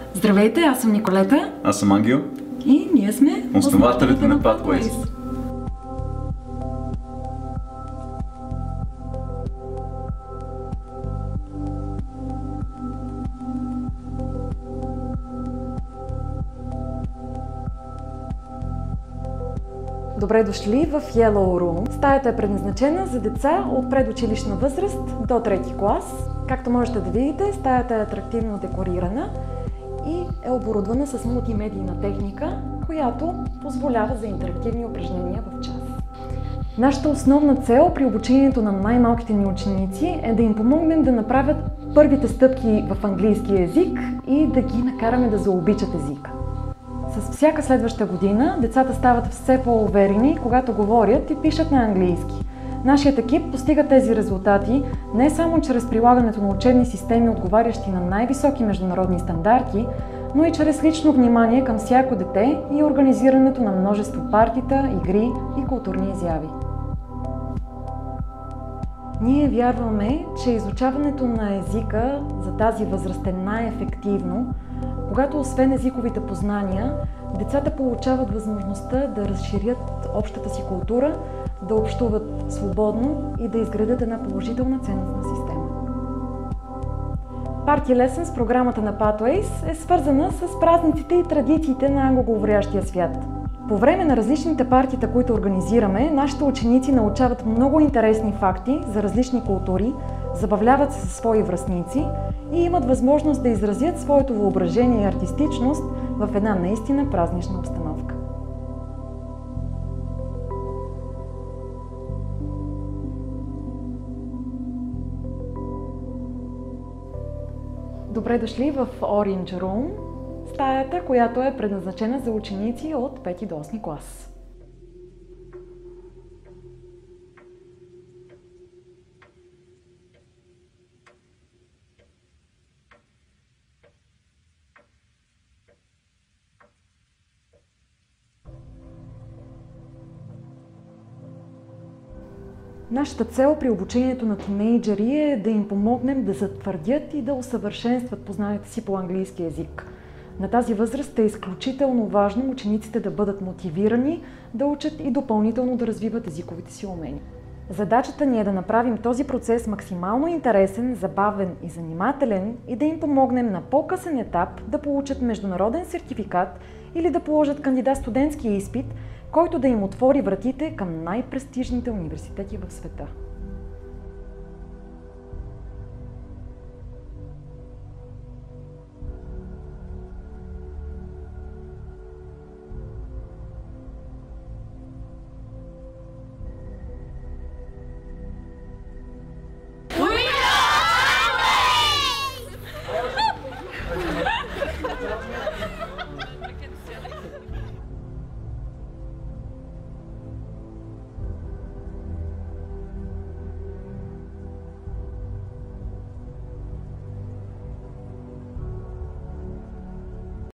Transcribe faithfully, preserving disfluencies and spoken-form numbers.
Здравейте, аз съм Николета. Аз съм Ангел. И ние сме основателите на Pathways. Добре дошли в Yellow Room. Стаята е предназначена за деца от предучилищна възраст до трети клас. Както можете да видите, стаята е атрактивно декорирана и е оборудвана с мултимедийна техника, която позволява за интерактивни упражнения в час. Нашата основна цел при обучението на най-малките ни ученици е да им помогнем да направят първите стъпки в английски език и да ги накараме да заобичат езика. С всяка следваща година децата стават все по-уверени, когато говорят и пишат на английски. Нашият екип постига тези резултати не само чрез прилагането на учебни системи, отговарящи на най-високи международни стандарти, но и чрез лично внимание към всяко дете и организирането на множество партита, игри и културни изяви. Ние вярваме, че изучаването на езика за тази възраст е най-ефективно, когато освен езиковите познания, децата получават възможността да разширят общата си култура, да общуват свободно и да изградят една положителна ценностна система. Party Lessons, програмата на Pathways, е свързана с празниците и традициите на англоговорящия свят. По време на различните партита, които организираме, нашите ученици научават много интересни факти за различни култури, забавляват се със свои връстници и имат възможност да изразят своето въображение и артистичност в една наистина празнична обстановка. Добре дошли в Orange Room, стаята, която е предназначена за ученици от пети до осми клас. Нашата цел при обучението на тинейджери е да им помогнем да затвърдят и да усъвършенстват познанията си по английски език. На тази възраст е изключително важно учениците да бъдат мотивирани, да учат и допълнително да развиват езиковите си умения. Задачата ни е да направим този процес максимално интересен, забавен и занимателен и да им помогнем на по-късен етап да получат международен сертификат или да положат кандидат-студентски изпит, който да им отвори вратите към най-престижните университети в света.